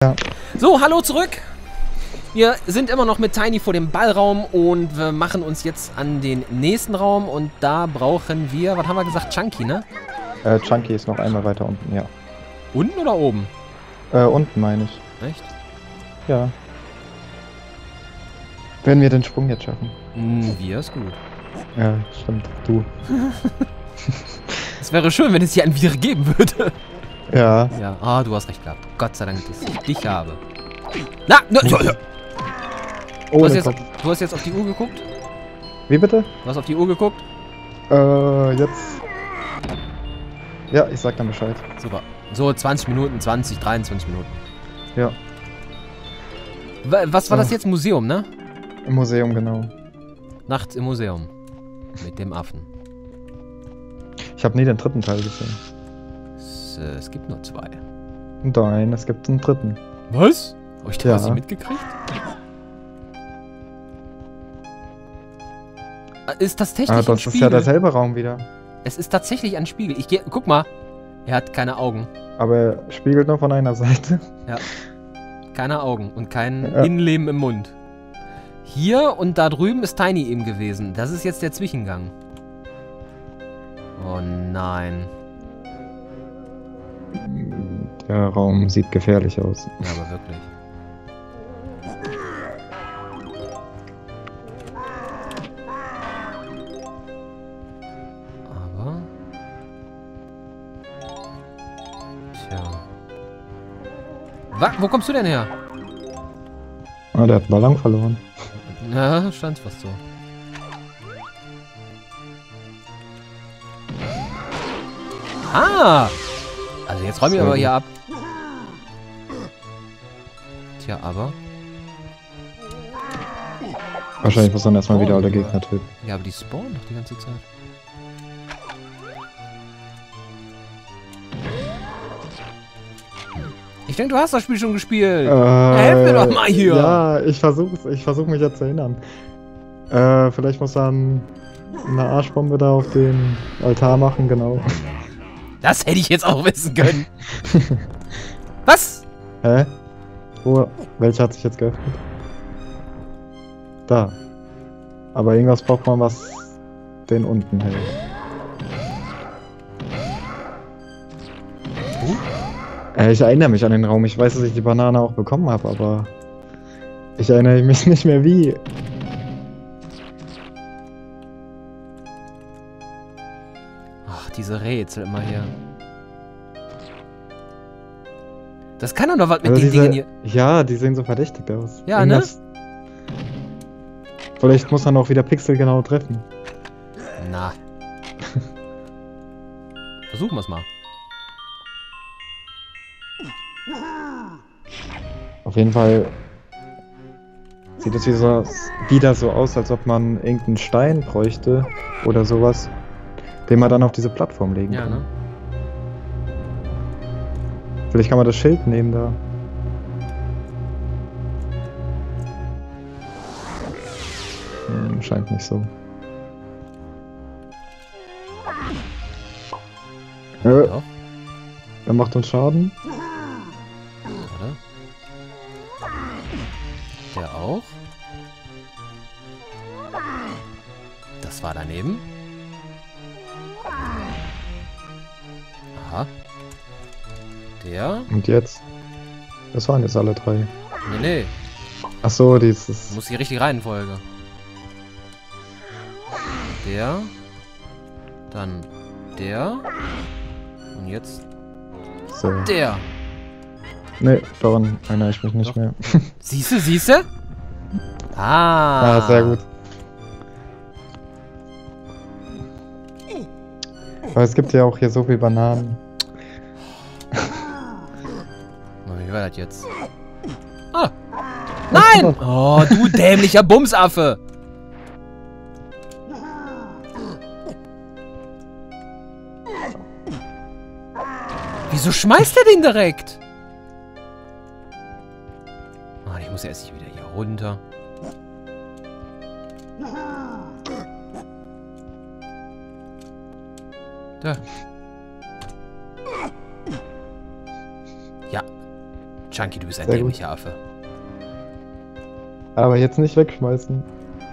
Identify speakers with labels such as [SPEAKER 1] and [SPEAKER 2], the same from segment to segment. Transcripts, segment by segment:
[SPEAKER 1] Ja.
[SPEAKER 2] So, hallo zurück. Wir sind immer noch mit Tiny vor dem Ballraum und wir machen uns jetzt an den nächsten Raum und da brauchen wir, was haben wir gesagt, Chunky, ne?
[SPEAKER 1] Chunky ist noch einmal weiter unten, ja.
[SPEAKER 2] Unten oder oben?
[SPEAKER 1] Unten meine ich.
[SPEAKER 2] Echt?
[SPEAKER 1] Ja. Wenn wir den Sprung jetzt schaffen.
[SPEAKER 2] Wir ist gut.
[SPEAKER 1] Ja, stimmt. Du.
[SPEAKER 2] Es wäre schön, wenn es hier einen wieder geben würde.
[SPEAKER 1] Ja.
[SPEAKER 2] Ja, du hast recht gehabt. Gott sei Dank, dass ich dich habe. Na,
[SPEAKER 1] Oh,
[SPEAKER 2] du hast jetzt auf die Uhr geguckt?
[SPEAKER 1] Wie bitte?
[SPEAKER 2] Du hast auf die Uhr geguckt?
[SPEAKER 1] Jetzt. Ja, ich sag dann Bescheid.
[SPEAKER 2] Super. So, 20 Minuten, 20, 23 Minuten.
[SPEAKER 1] Ja.
[SPEAKER 2] Was war das jetzt? Museum, ne?
[SPEAKER 1] Im Museum, genau.
[SPEAKER 2] Nachts im Museum. Mit dem Affen.
[SPEAKER 1] Ich habe nie den dritten Teil gesehen.
[SPEAKER 2] Es gibt nur 2.
[SPEAKER 1] Nein, es gibt einen dritten.
[SPEAKER 2] Was? Hab ich da
[SPEAKER 1] Ja.
[SPEAKER 2] was nicht mitgekriegt? Ist das tatsächlich ein
[SPEAKER 1] Das
[SPEAKER 2] Spiegel?
[SPEAKER 1] ist ja derselbe Raum wieder.
[SPEAKER 2] Es ist tatsächlich ein Spiegel. Guck mal. Er hat keine Augen.
[SPEAKER 1] Aber er spiegelt nur von einer Seite.
[SPEAKER 2] Ja. Keine Augen und kein Innenleben im Mund. Hier und da drüben ist Tiny eben gewesen. Das ist jetzt der Zwischengang. Oh nein.
[SPEAKER 1] Der Raum sieht gefährlich aus.
[SPEAKER 2] Ja, aber wirklich. Aber... Tja. Wo kommst du denn her?
[SPEAKER 1] Ah, der hat einen Ballon verloren.
[SPEAKER 2] Ja, stand fast so. Ah! Also jetzt räumen wir aber hier ab. Tja, aber...
[SPEAKER 1] Wahrscheinlich muss dann erstmal wieder alle Gegner töten.
[SPEAKER 2] Ja, aber die spawnen doch die ganze Zeit. Ich denke, du hast das Spiel schon gespielt. Helf mir doch mal hier.
[SPEAKER 1] Ja, ich versuch mich jetzt zu erinnern. Vielleicht muss dann eine Arschbombe da auf den Altar machen, genau.
[SPEAKER 2] Das hätte ich jetzt auch wissen können. Was?
[SPEAKER 1] Hä? Welche hat sich jetzt geöffnet? Da. Aber irgendwas braucht man, was den unten hält. Ich erinnere mich an den Raum. Ich weiß, dass ich die Banane auch bekommen habe, aber ich erinnere mich nicht mehr wie.
[SPEAKER 2] Ach, diese Rätsel immer hier. Das kann doch noch was mit den Dingen hier.
[SPEAKER 1] Ja, die sehen so verdächtig aus.
[SPEAKER 2] Ja, ne?
[SPEAKER 1] Vielleicht muss man auch wieder Pixel genau treffen.
[SPEAKER 2] Na. Versuchen wir es mal.
[SPEAKER 1] Auf jeden Fall sieht es wieder so aus, als ob man irgendeinen Stein bräuchte oder sowas, den man dann auf diese Plattform legen kann.
[SPEAKER 2] Ja, ne?
[SPEAKER 1] Vielleicht kann man das Schild nehmen da. Scheint nicht so.
[SPEAKER 2] Doch.
[SPEAKER 1] Er macht uns Schaden.
[SPEAKER 2] Oder? Der auch. Das war daneben. Aha. Der?
[SPEAKER 1] Und jetzt? Das waren jetzt alle 3.
[SPEAKER 2] Nee.
[SPEAKER 1] Ach so, dieses.
[SPEAKER 2] Muss die richtige Reihenfolge. Der. Dann der. Und jetzt
[SPEAKER 1] So.
[SPEAKER 2] der.
[SPEAKER 1] Ne, daran erinnere ich mich nicht mehr.
[SPEAKER 2] Siehste? Ah.
[SPEAKER 1] Ja, sehr gut. Aber es gibt ja auch hier so viel Bananen.
[SPEAKER 2] Wie war das jetzt? Ah! Nein! Oh, du dämlicher Bumsaffe! Wieso schmeißt er den direkt? Ah, ich muss erst wieder hier runter. Da. Ja. Chunky, du bist ein
[SPEAKER 1] Sehr gut.
[SPEAKER 2] dämlicher Affe.
[SPEAKER 1] Aber jetzt nicht wegschmeißen.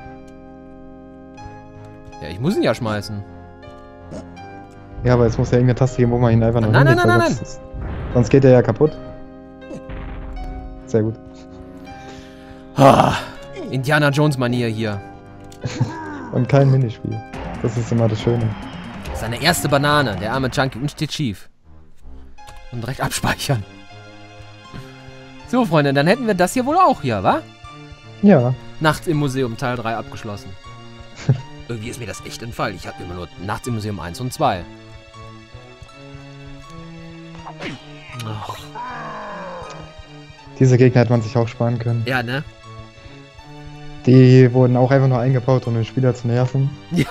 [SPEAKER 2] Ja, ich muss ihn ja schmeißen.
[SPEAKER 1] Ja, aber es muss ja irgendeine Taste geben, wo man ihn einfach nur
[SPEAKER 2] Nein,
[SPEAKER 1] hinlegt,
[SPEAKER 2] nein,
[SPEAKER 1] weil
[SPEAKER 2] nein,
[SPEAKER 1] sonst geht er ja kaputt. Sehr gut.
[SPEAKER 2] Ah, Indiana Jones-Manier hier.
[SPEAKER 1] Und kein Minispiel. Das ist immer das Schöne.
[SPEAKER 2] Seine erste Banane, der arme Chunky, und steht schief. Und direkt abspeichern. So, Freunde, dann hätten wir das hier wohl auch hier, wa?
[SPEAKER 1] Ja.
[SPEAKER 2] Nachts im Museum Teil 3 abgeschlossen. Irgendwie ist mir das echt entfallen. Ich habe immer nur Nachts im Museum 1 und 2. Ach.
[SPEAKER 1] Diese Gegner hätte man sich auch sparen können.
[SPEAKER 2] Ja, ne?
[SPEAKER 1] Die wurden auch einfach nur eingebaut, um den Spieler zu nerven.
[SPEAKER 2] Ja.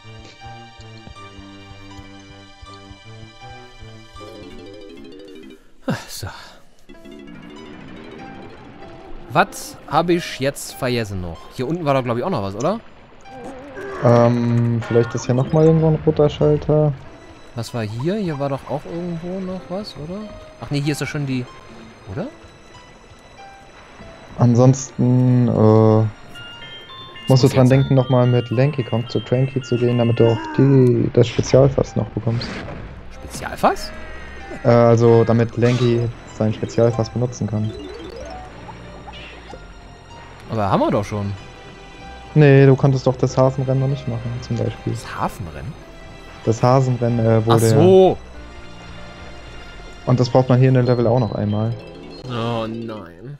[SPEAKER 2] So. Was habe ich jetzt vergessen noch? Hier unten war doch, glaube ich, auch noch was, oder?
[SPEAKER 1] Vielleicht ist hier nochmal irgendwo ein roter Schalter.
[SPEAKER 2] Was war hier? Hier war doch auch irgendwo noch was, oder? Ach nee, hier ist doch schon die... Oder?
[SPEAKER 1] Ansonsten, musst du
[SPEAKER 2] muss
[SPEAKER 1] dran
[SPEAKER 2] jetzt
[SPEAKER 1] denken, nochmal mit Lanky Kong zu Tranky zu gehen, damit du auch das Spezialfass noch bekommst.
[SPEAKER 2] Spezialfass?
[SPEAKER 1] Also, damit Lanky sein Spezialfass benutzen kann.
[SPEAKER 2] Aber haben wir doch schon.
[SPEAKER 1] Nee, du konntest doch das Hafenrennen noch nicht machen, zum Beispiel.
[SPEAKER 2] Das Hafenrennen?
[SPEAKER 1] Das Hasenrennen, wo
[SPEAKER 2] Ach
[SPEAKER 1] der...
[SPEAKER 2] so.
[SPEAKER 1] Und das braucht man hier in dem Level auch noch einmal.
[SPEAKER 2] Oh nein.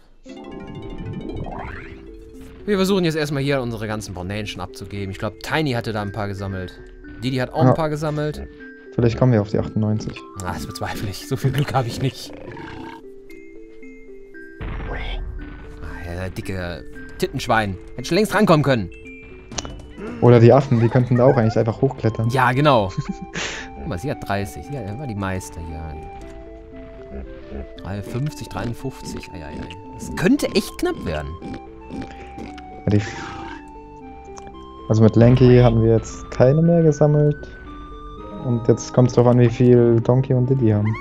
[SPEAKER 2] Wir versuchen jetzt erstmal hier unsere ganzen Bonanchen abzugeben. Ich glaube, Tiny hatte da ein paar gesammelt. Didi hat auch
[SPEAKER 1] Ja.
[SPEAKER 2] ein paar gesammelt.
[SPEAKER 1] Vielleicht kommen wir auf die 98.
[SPEAKER 2] Ah, das bezweifle ich. So viel Glück habe ich nicht. Ah, ja, dicke Tittenschwein. Hätte schon längst rankommen können.
[SPEAKER 1] Oder die Affen, die könnten da auch eigentlich einfach hochklettern.
[SPEAKER 2] Ja, genau. Guck mal, sie hat 30. Sie war die Meister hier. 50, 53. Ei, ei, ei. Das könnte echt knapp werden.
[SPEAKER 1] Ja, also mit Lanky haben wir jetzt keine mehr gesammelt. Und jetzt kommt es darauf an, wie viel Donkey und Diddy haben.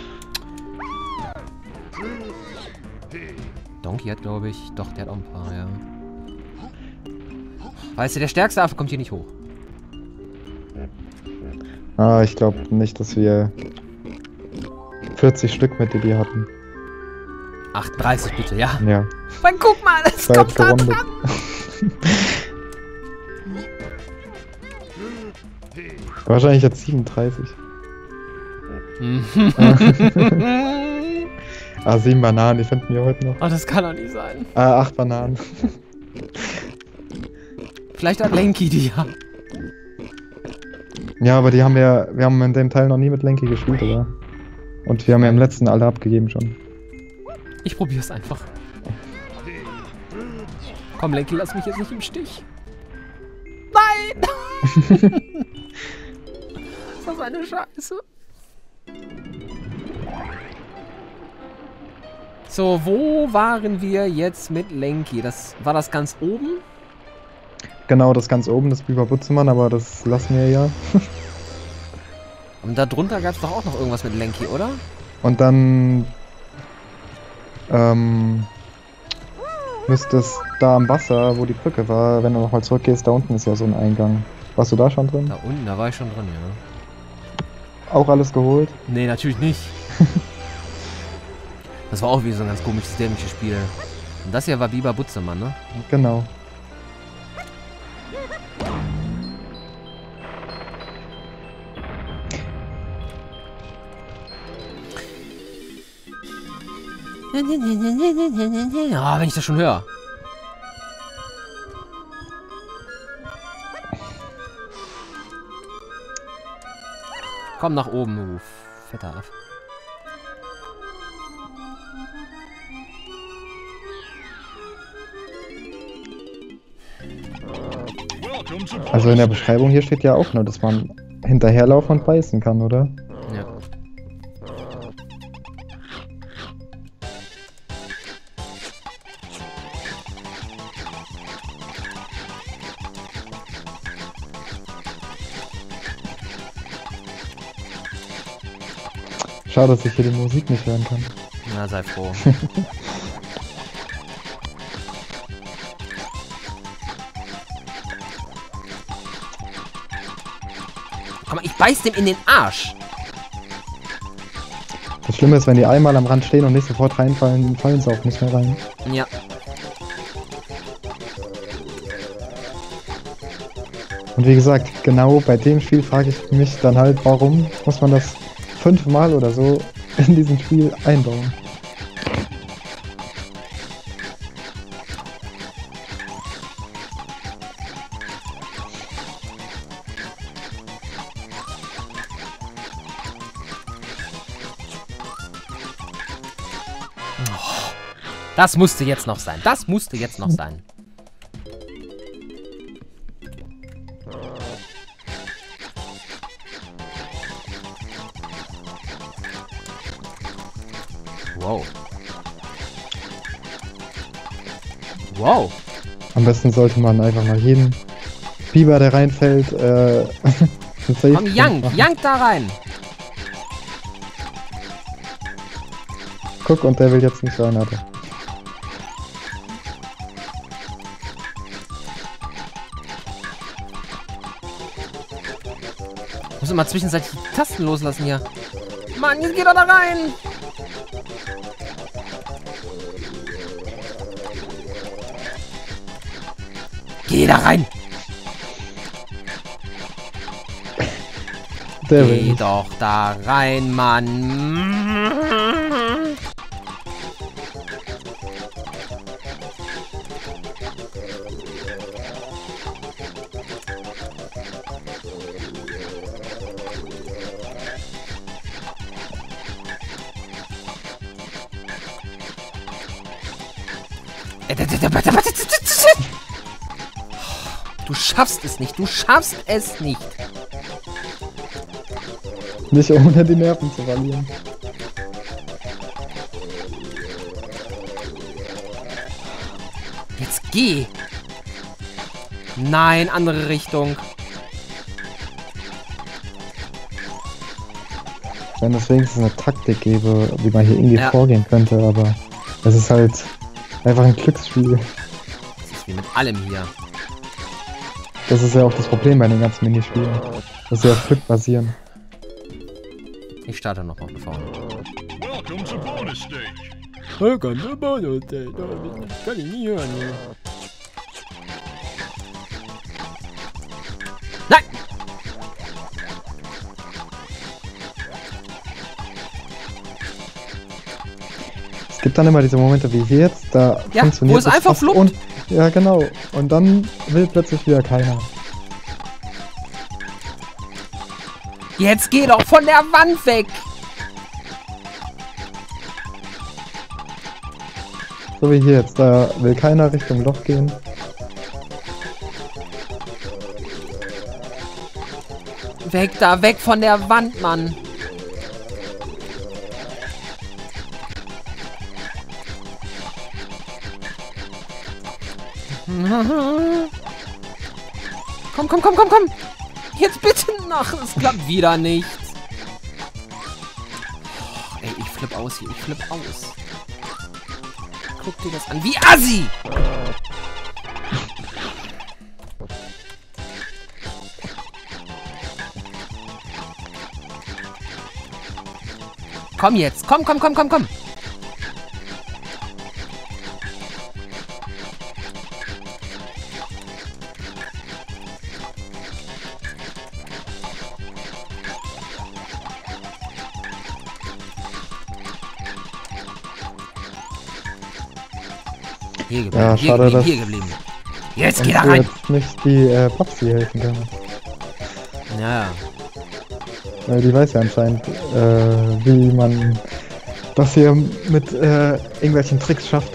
[SPEAKER 2] Donkey hat, glaube ich... Doch, der hat auch ein paar, ja. Weißt du, der stärkste Affe kommt hier nicht hoch.
[SPEAKER 1] Ah, ich glaube nicht, dass wir 40 Stück mit Diddy hatten.
[SPEAKER 2] 38 bitte, ja.
[SPEAKER 1] Ja,
[SPEAKER 2] Dann guck mal, es
[SPEAKER 1] sei
[SPEAKER 2] kommt
[SPEAKER 1] jetzt
[SPEAKER 2] da
[SPEAKER 1] gerundet.
[SPEAKER 2] dran.
[SPEAKER 1] Wahrscheinlich jetzt 37. Ah, 7 Bananen, die finden wir heute noch.
[SPEAKER 2] Oh, das kann doch nicht sein.
[SPEAKER 1] 8 Bananen.
[SPEAKER 2] Vielleicht hat Lanky die ja.
[SPEAKER 1] Ja, aber wir haben in dem Teil noch nie mit Lanky gespielt, oder? Und wir haben ja im letzten alle abgegeben schon.
[SPEAKER 2] Ich probier's einfach. Komm, Lanky, lass mich jetzt nicht im Stich. Nein! Ist das eine Scheiße? So, wo waren wir jetzt mit Lanky? War das ganz oben?
[SPEAKER 1] Genau, das ganz oben, das Biber Butzemann, aber das lassen wir ja.
[SPEAKER 2] Und da drunter gab es doch auch noch irgendwas mit Lanky, oder?
[SPEAKER 1] Und dann müsste es da am Wasser, wo die Brücke war, wenn du nochmal zurückgehst, da unten ist ja so ein Eingang. Warst du da schon drin?
[SPEAKER 2] Da unten, da war ich schon drin, ja.
[SPEAKER 1] Auch alles geholt?
[SPEAKER 2] Nee, natürlich nicht. Das war auch wie so ein ganz komisches, dämliches Spiel. Und das hier war Biber Butzemann, ne?
[SPEAKER 1] Genau.
[SPEAKER 2] Ja, wenn ich das schon höre. Komm nach oben, du fetter Aff.
[SPEAKER 1] Also in der Beschreibung hier steht ja auch nur, dass man hinterherlaufen und beißen kann, oder?
[SPEAKER 2] Ja.
[SPEAKER 1] Schade, dass ich hier die Musik nicht hören kann.
[SPEAKER 2] Na, sei froh. Komm mal, ich beiß dem in den Arsch.
[SPEAKER 1] Das Schlimme ist, wenn die einmal am Rand stehen und nicht sofort reinfallen, fallen sie auch nicht mehr rein.
[SPEAKER 2] Ja.
[SPEAKER 1] Und wie gesagt, genau bei dem Spiel frage ich mich dann halt, warum muss man das 5-mal oder so in diesem Spiel einbauen?
[SPEAKER 2] Das musste jetzt noch sein. Das musste jetzt noch sein. Wow. Wow.
[SPEAKER 1] Am besten sollte man einfach mal jeden Biber, der reinfällt,
[SPEAKER 2] Komm, Jank da rein.
[SPEAKER 1] Guck, und der will jetzt nicht rein, Alter.
[SPEAKER 2] Ich muss immer zwischenzeitlich die Tasten loslassen hier. Mann, jetzt geht er da rein. Geh da rein.
[SPEAKER 1] Der will
[SPEAKER 2] Geh
[SPEAKER 1] nicht.
[SPEAKER 2] doch da rein, Mann. Du schaffst es nicht. Du schaffst es nicht.
[SPEAKER 1] Nicht ohne die Nerven zu verlieren.
[SPEAKER 2] Jetzt geh. Nein, andere Richtung.
[SPEAKER 1] Wenn es wenigstens eine Taktik gäbe, wie man hier irgendwie
[SPEAKER 2] Ja.
[SPEAKER 1] vorgehen könnte, aber es ist halt einfach ein Glücksspiel.
[SPEAKER 2] Das ist wie mit allem hier.
[SPEAKER 1] Das ist ja auch das Problem bei den ganzen Minispielen, dass sie auf Glück basieren.
[SPEAKER 2] Ich starte noch von vorne.
[SPEAKER 3] Welcome to bonus stage.
[SPEAKER 2] Kann ich nie hören. Nein!
[SPEAKER 1] Es gibt dann immer diese Momente wie hier jetzt, da
[SPEAKER 2] Ja,
[SPEAKER 1] funktioniert
[SPEAKER 2] wo es
[SPEAKER 1] das
[SPEAKER 2] einfach
[SPEAKER 1] fast
[SPEAKER 2] fluppt.
[SPEAKER 1] und ja, genau. Und dann will plötzlich wieder keiner.
[SPEAKER 2] Jetzt geh doch von der Wand weg!
[SPEAKER 1] So wie hier jetzt, da will keiner Richtung Loch gehen.
[SPEAKER 2] Weg da, weg von der Wand, Mann! Komm, komm, komm, komm, komm! Jetzt bitte noch! Es klappt wieder nicht! Oh, ey, ich flipp aus hier, ich flipp aus. Guck dir das an. Wie assi! Komm jetzt! Komm, komm, komm, komm, komm! Hier geblieben,
[SPEAKER 1] Ja,
[SPEAKER 2] hier
[SPEAKER 1] schade,
[SPEAKER 2] geblieben,
[SPEAKER 1] dass
[SPEAKER 2] hier geblieben. Jetzt
[SPEAKER 1] uns
[SPEAKER 2] geh da
[SPEAKER 1] hier
[SPEAKER 2] rein!
[SPEAKER 1] jetzt nicht die Babsi helfen kann.
[SPEAKER 2] Ja,
[SPEAKER 1] Weil die weiß ja anscheinend, wie man das hier mit irgendwelchen Tricks schafft.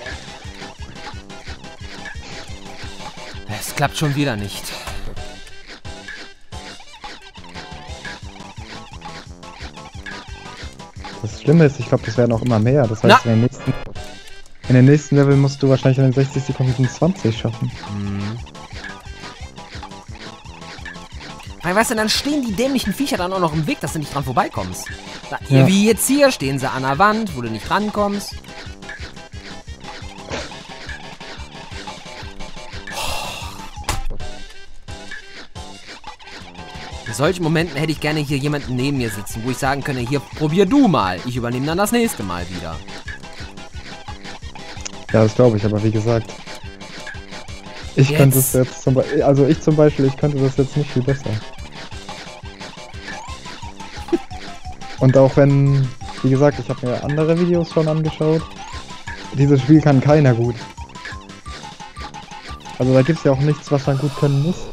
[SPEAKER 2] es klappt schon wieder nicht.
[SPEAKER 1] Das Schlimme ist, ich glaube, das werden auch immer mehr. Das
[SPEAKER 2] Na.
[SPEAKER 1] heißt, in den nächsten Level musst du wahrscheinlich in den 60 Sekunden 20 schaffen.
[SPEAKER 2] Weil Ja, weißt du, dann stehen die dämlichen Viecher dann auch noch im Weg, dass du nicht dran vorbeikommst. Na,
[SPEAKER 1] Ja.
[SPEAKER 2] Wie jetzt hier, stehen sie an der Wand, wo du nicht rankommst. In solchen Momenten hätte ich gerne hier jemanden neben mir sitzen, wo ich sagen könnte, hier, probier du mal. Ich übernehme dann das nächste Mal wieder.
[SPEAKER 1] Ja, das glaube ich, aber wie gesagt. Ich
[SPEAKER 2] Jetzt.
[SPEAKER 1] könnte es jetzt zum Beispiel, also ich zum Beispiel, ich könnte das jetzt nicht viel besser. Und auch wenn, wie gesagt, ich habe mir andere Videos schon angeschaut. Dieses Spiel kann keiner gut. Also da gibt es ja auch nichts, was man gut können muss.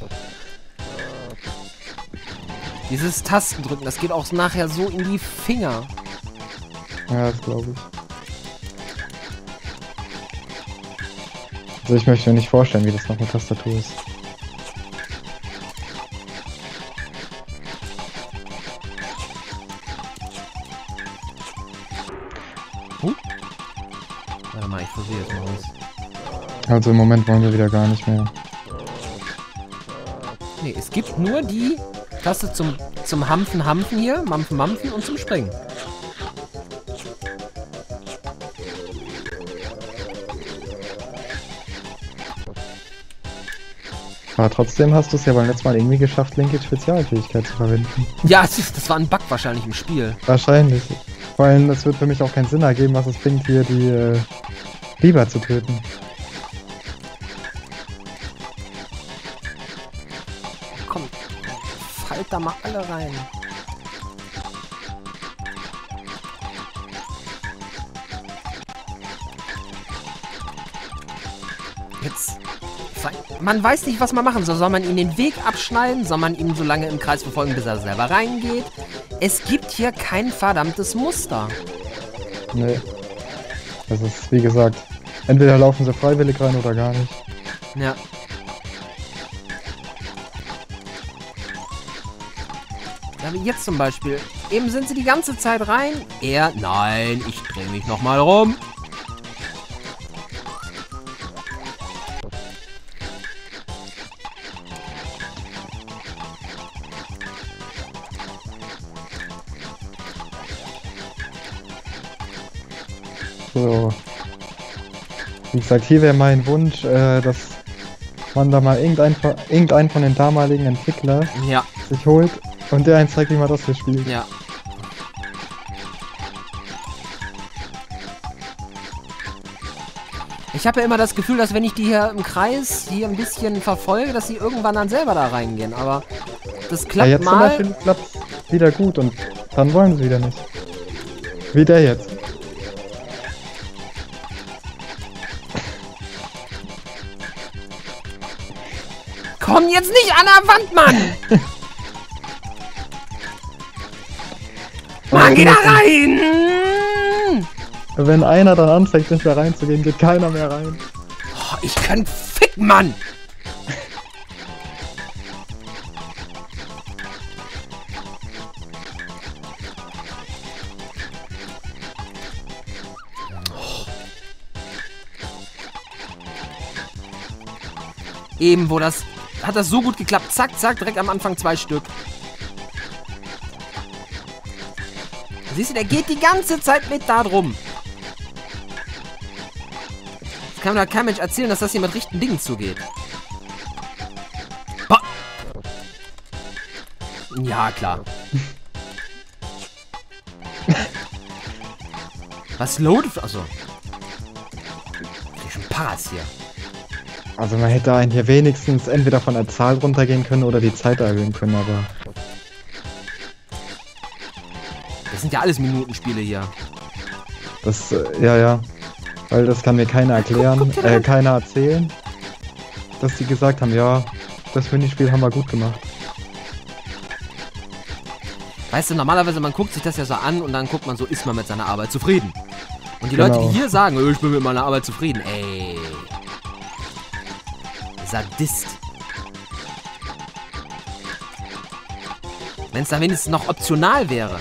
[SPEAKER 2] Dieses Tastendrücken, das geht auch nachher so in die Finger.
[SPEAKER 1] Ja, das glaube ich. Also ich möchte mir nicht vorstellen, wie das noch mit Tastatur ist.
[SPEAKER 2] Warte mal, ich probiere jetzt mal was.
[SPEAKER 1] Also im Moment wollen wir wieder gar nicht mehr.
[SPEAKER 2] Nee, es gibt nur die Taste zum Hampfen hier, Mampfen und zum Springen.
[SPEAKER 1] Aber trotzdem hast du es ja beim letzten Mal irgendwie geschafft, Linkes Spezialfähigkeit zu verwenden.
[SPEAKER 2] Ja, das war ein Bug wahrscheinlich im Spiel.
[SPEAKER 1] Wahrscheinlich. Vor allem, es wird für mich auch keinen Sinn ergeben, was es bringt, hier die Biber zu töten.
[SPEAKER 2] Komm, fallt da mal alle rein. Jetzt. Man weiß nicht, was man machen soll. Soll man ihm den Weg abschneiden? Soll man ihn so lange im Kreis verfolgen, bis er selber reingeht? Es gibt hier kein verdammtes Muster.
[SPEAKER 1] Nee. Das ist, wie gesagt, entweder laufen sie freiwillig rein oder gar nicht.
[SPEAKER 2] Ja. Ja, wie jetzt zum Beispiel. Eben sind sie die ganze Zeit rein. Er, nein, ich drehe mich nochmal rum.
[SPEAKER 1] So. Wie gesagt, hier wäre mein Wunsch, dass man da mal irgendeinen von den damaligen Entwicklern
[SPEAKER 2] Ja,
[SPEAKER 1] sich holt und der einen zeigt, wie man das hier spielt.
[SPEAKER 2] ja. Ich habe ja immer das Gefühl, dass wenn ich die hier im Kreis hier ein bisschen verfolge, dass sie irgendwann dann selber da reingehen. Aber das
[SPEAKER 1] Ja,
[SPEAKER 2] klappt
[SPEAKER 1] jetzt zum
[SPEAKER 2] mal.
[SPEAKER 1] Beispiel klappt wieder gut und dann wollen sie wieder nicht. Wie der jetzt.
[SPEAKER 2] Komm jetzt nicht an der Wand, Mann! Mann, geh da rein!
[SPEAKER 1] Wenn einer dann anfängt, nicht mehr reinzugehen, geht keiner mehr rein.
[SPEAKER 2] Oh, ich kann ficken, Mann! Eben, wo das... Hat das so gut geklappt. Zack, zack, direkt am Anfang 2 Stück. Siehst du, der geht die ganze Zeit mit da drum. Das kann mir kein Mensch erzählen, dass das hier mit richtigen Dingen zugeht. Boah. Ja, klar. Was loadet... Achso. Ich schon Paras hier.
[SPEAKER 1] Also man hätte einen hier wenigstens entweder von der Zahl runtergehen können oder die Zeit erhöhen können, aber...
[SPEAKER 2] Das sind ja alles Minutenspiele hier.
[SPEAKER 1] Das, ja. Weil das kann mir keiner erklären, keiner erzählen. Dass die gesagt haben, ja, das Minispiel haben wir gut gemacht.
[SPEAKER 2] Weißt du, normalerweise, man guckt sich das ja so an und dann guckt man so, ist man mit seiner Arbeit zufrieden? Und die
[SPEAKER 1] Genau.
[SPEAKER 2] Leute, die hier sagen, ich bin mit meiner Arbeit zufrieden, ey. Sadist. Wenn es da wenigstens noch optional wäre.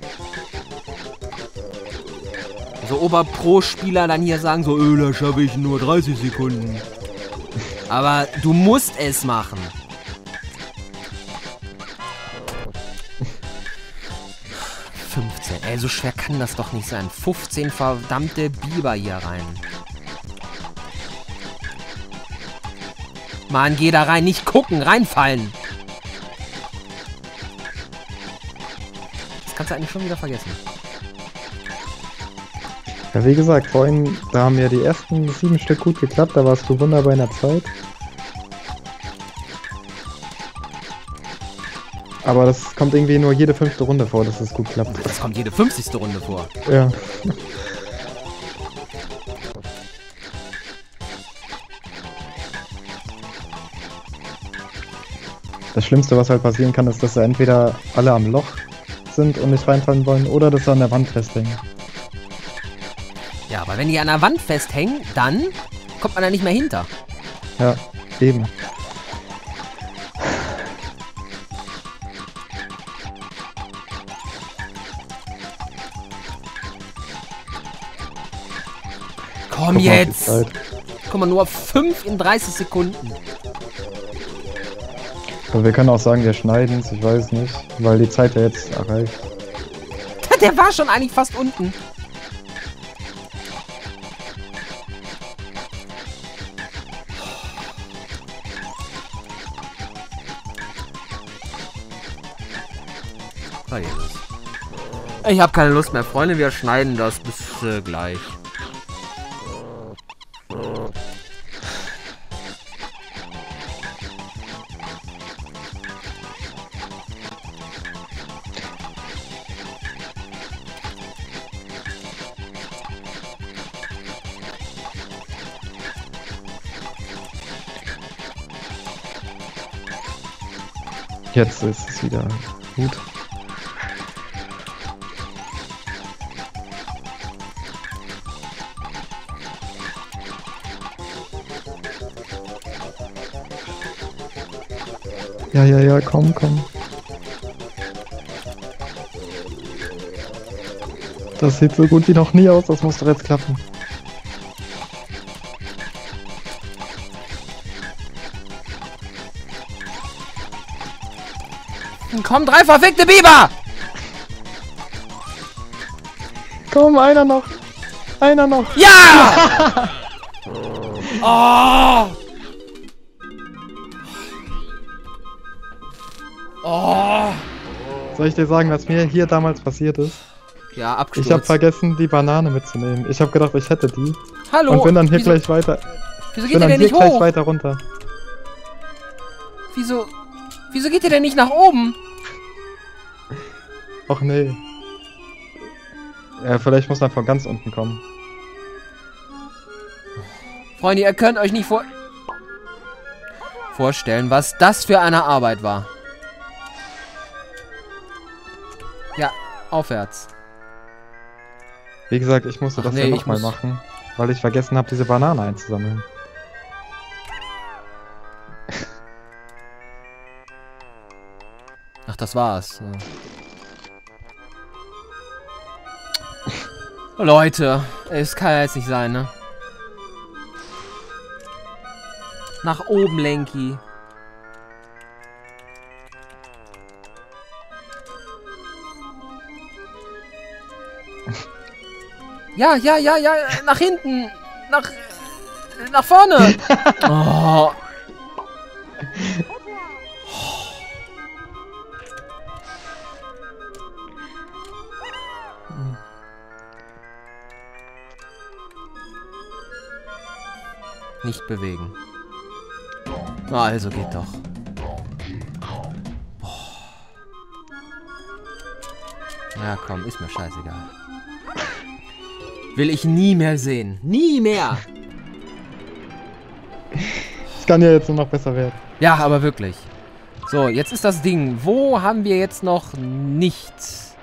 [SPEAKER 2] So Oberpro-Spieler dann hier sagen so, da schaffe ich nur 30 Sekunden. Aber du musst es machen. 15. Ey, so schwer kann das doch nicht sein. 15 verdammte Biber hier rein. Mann, geh da rein. Nicht gucken, reinfallen. Das kannst du eigentlich schon wieder vergessen.
[SPEAKER 1] Ja, wie gesagt, vorhin, da haben ja die ersten 7 Stück gut geklappt, da warst du wunderbar in der Zeit. Aber das kommt irgendwie nur jede 5. Runde vor, dass es gut klappt.
[SPEAKER 2] Das kommt jede 50. Runde vor.
[SPEAKER 1] Ja. Das Schlimmste, was halt passieren kann, ist, dass sie entweder alle am Loch sind und nicht reinfallen wollen, oder dass sie an der Wand festhängen.
[SPEAKER 2] Ja, aber wenn die an der Wand festhängen, dann kommt man da nicht mehr hinter.
[SPEAKER 1] Ja, eben.
[SPEAKER 2] Komm jetzt! Guck mal, nur 5 in 30 Sekunden.
[SPEAKER 1] Aber wir können auch sagen, wir schneiden es, ich weiß nicht, weil die Zeit ja jetzt erreicht.
[SPEAKER 2] Der war schon eigentlich fast unten. Ich habe keine Lust mehr, Freunde. Wir schneiden das. Bis gleich.
[SPEAKER 1] Jetzt ist es wieder gut. Ja, komm. Das sieht so gut wie noch nie aus, das muss doch jetzt klappen.
[SPEAKER 2] Komm, 3 verfickte Biber!
[SPEAKER 1] Komm, einer noch! Einer noch!
[SPEAKER 2] Ja! Oh! Oh!
[SPEAKER 1] Soll ich dir sagen, was mir hier damals passiert ist?
[SPEAKER 2] Ja, Absturz.
[SPEAKER 1] Ich habe vergessen, die Banane mitzunehmen. Ich habe gedacht, ich hätte die.
[SPEAKER 2] Hallo!
[SPEAKER 1] Und bin dann hier
[SPEAKER 2] wieso,
[SPEAKER 1] gleich weiter.
[SPEAKER 2] Wieso geht ihr denn nicht
[SPEAKER 1] gleich
[SPEAKER 2] hoch?
[SPEAKER 1] weiter runter.
[SPEAKER 2] Wieso geht ihr denn nicht nach oben?
[SPEAKER 1] Och nee. Ja, vielleicht muss man von ganz unten kommen.
[SPEAKER 2] Freunde, ihr könnt euch nicht vorstellen, was das für eine Arbeit war. Ja, aufwärts.
[SPEAKER 1] Wie gesagt, ich musste das ja nochmal machen, weil ich vergessen habe, diese Banane einzusammeln.
[SPEAKER 2] Ach, das war's. Ja. Leute, es kann ja jetzt nicht sein, ne? Nach oben, Lenki. Ja, nach hinten. Nach vorne. Oh. Nicht bewegen. Also geht doch. Boah. Ja, komm, ist mir scheißegal. Will ich nie mehr sehen. Nie mehr.
[SPEAKER 1] Es kann ja jetzt nur noch besser werden.
[SPEAKER 2] Ja, aber wirklich. So, jetzt ist das Ding. Wo haben wir jetzt noch nichts?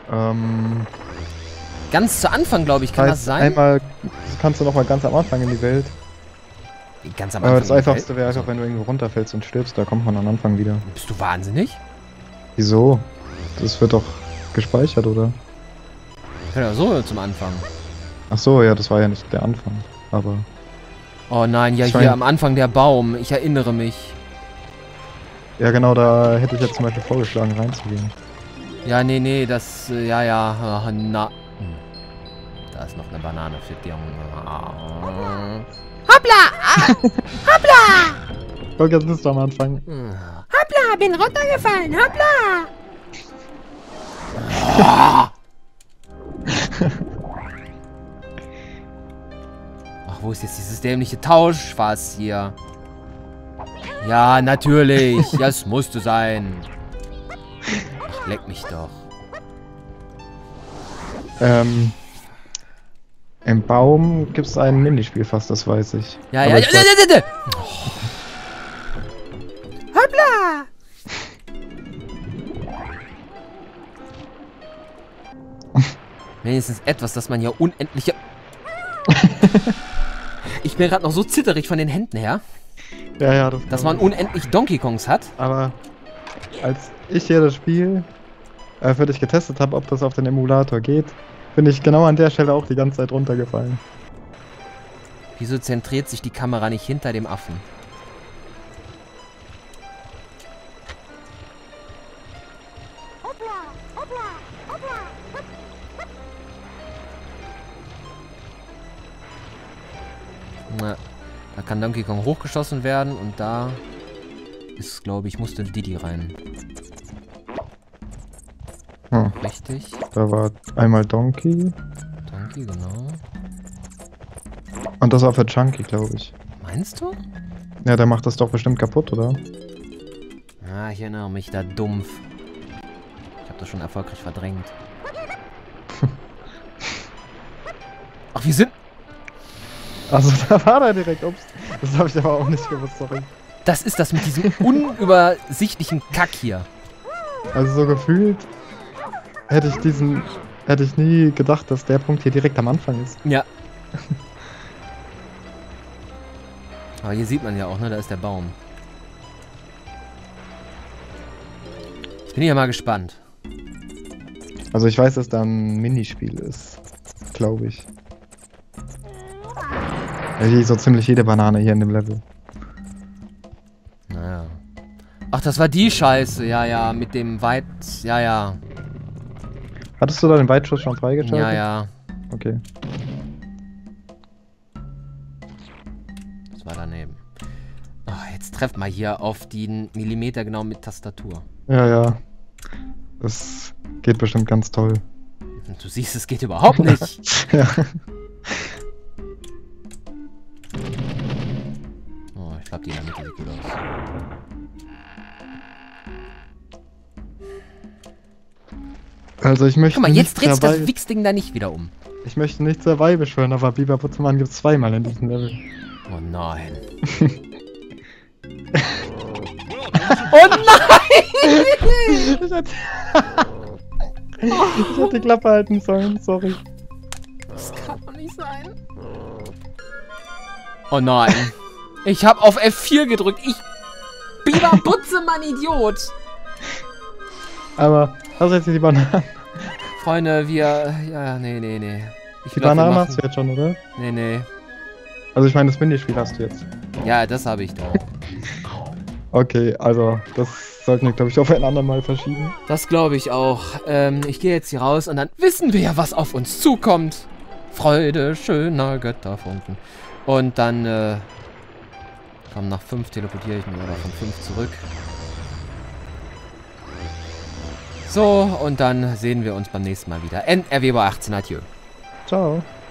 [SPEAKER 2] Ganz zu Anfang, glaube ich, kann das sein?
[SPEAKER 1] Einmal kannst du noch mal ganz am Anfang in die Welt.
[SPEAKER 2] Ganz am Anfang.
[SPEAKER 1] Das Einfachste wäre einfach, wenn du irgendwo runterfällst und stirbst, da kommt man am Anfang wieder.
[SPEAKER 2] Bist du wahnsinnig?
[SPEAKER 1] Wieso? Das wird doch gespeichert, oder?
[SPEAKER 2] Ja, so zum Anfang.
[SPEAKER 1] Ach so, ja, das war ja nicht der Anfang, aber...
[SPEAKER 2] Oh nein, ja, hier am Anfang der Baum. Ich erinnere mich.
[SPEAKER 1] Ja genau, da hätte ich jetzt zum Beispiel vorgeschlagen, reinzugehen.
[SPEAKER 2] Ja, nee, das, ja, na. Da ist noch eine Banane für dich. Hoppla! Hoppla!
[SPEAKER 1] Guck, jetzt bist du am Anfang.
[SPEAKER 2] Hoppla, bin runtergefallen, hoppla! Ach, wo ist jetzt dieses dämliche Tauschfass hier? Ja, natürlich. Das musste sein. Ach, leck mich doch.
[SPEAKER 1] Im Baum gibt es ein Minispiel fast, das weiß ich.
[SPEAKER 2] Ja.
[SPEAKER 1] Aber ich weiß-
[SPEAKER 2] Hoppla! Wenigstens etwas, dass man ja unendliche... Ich bin gerade noch so zitterig von den Händen her,
[SPEAKER 1] Ja,
[SPEAKER 2] dass man unendlich Donkey Kongs hat.
[SPEAKER 1] Aber als ich hier das Spiel für dich getestet habe, ob das auf den Emulator geht, bin ich genau an der Stelle auch die ganze Zeit runtergefallen.
[SPEAKER 2] Wieso zentriert sich die Kamera nicht hinter dem Affen? Na, da kann Donkey Kong hochgeschossen werden und da ist, glaube ich, musste Diddy rein.
[SPEAKER 1] Hm.
[SPEAKER 2] Richtig.
[SPEAKER 1] Da war einmal Donkey
[SPEAKER 2] Donkey, genau.
[SPEAKER 1] und das war für Chunky, glaube ich.
[SPEAKER 2] Meinst du?
[SPEAKER 1] Ja, der macht das doch bestimmt kaputt, oder?
[SPEAKER 2] Ah, ich erinnere mich, da dumpf. Ich habe das schon erfolgreich verdrängt. Ach, wir sind...
[SPEAKER 1] Also da war er direkt, ups. Das habe ich aber auch nicht gewusst, sorry.
[SPEAKER 2] Das ist das mit diesem unübersichtlichen Kack hier.
[SPEAKER 1] Also so gefühlt hätte ich nie gedacht, dass der Punkt hier direkt am Anfang ist.
[SPEAKER 2] Ja. Aber hier sieht man ja auch, ne? Da ist der Baum. Ich bin ja mal gespannt.
[SPEAKER 1] Also ich weiß, dass da ein Minispiel ist, glaube ich. Ja, wie so ziemlich jede Banane hier in dem Level.
[SPEAKER 2] Naja. Ach, das war die Scheiße. Ja, mit dem Weit... Ja.
[SPEAKER 1] Hattest du da den Weitschuss schon freigeschaltet?
[SPEAKER 2] Ja.
[SPEAKER 1] Okay.
[SPEAKER 2] Das war daneben. Oh, jetzt treff mal hier auf den Millimeter genau mit Tastatur.
[SPEAKER 1] Ja. Das geht bestimmt ganz toll.
[SPEAKER 2] Und du siehst, es geht überhaupt nicht.
[SPEAKER 1] Ja.
[SPEAKER 2] Oh, ich glaube, die in der Mitte sieht gut aus.
[SPEAKER 1] Also ich möchte
[SPEAKER 2] Guck mal, jetzt
[SPEAKER 1] nicht
[SPEAKER 2] dreht sich das
[SPEAKER 1] dabei-
[SPEAKER 2] Wichsding da nicht wieder um.
[SPEAKER 1] Ich möchte nicht sehr dabei beschwören, aber Biber Butzemann gibt es zweimal in diesem Level.
[SPEAKER 2] Oh nein.
[SPEAKER 3] Welcome
[SPEAKER 2] Oh nein!
[SPEAKER 1] Ich hätte die Klappe halten sollen, sorry.
[SPEAKER 2] Das kann doch nicht sein. Oh nein. Ich habe auf F4 gedrückt. Biber Butzemann, Idiot.
[SPEAKER 1] Aber, hast du jetzt hier die Banane?
[SPEAKER 2] Freunde, wir... Ja, nee. Ich
[SPEAKER 1] Die
[SPEAKER 2] glaub, wir
[SPEAKER 1] Banane
[SPEAKER 2] machen-
[SPEAKER 1] hast du jetzt schon, oder?
[SPEAKER 2] Nee.
[SPEAKER 1] Also ich meine, das Minispiel hast du jetzt.
[SPEAKER 2] Ja, das habe ich da.
[SPEAKER 1] Okay, also, das sollten wir, glaube ich, auf ein andermal verschieben.
[SPEAKER 2] Das glaube ich auch. Ich gehe jetzt hier raus und dann wissen wir ja, was auf uns zukommt. Freude schöner Götterfunken. Und dann, komm, nach 5 teleportiere ich mich oder von 5 zurück. So, und dann sehen wir uns beim nächsten Mal wieder. NRW bei 18. Adieu.
[SPEAKER 1] Ciao.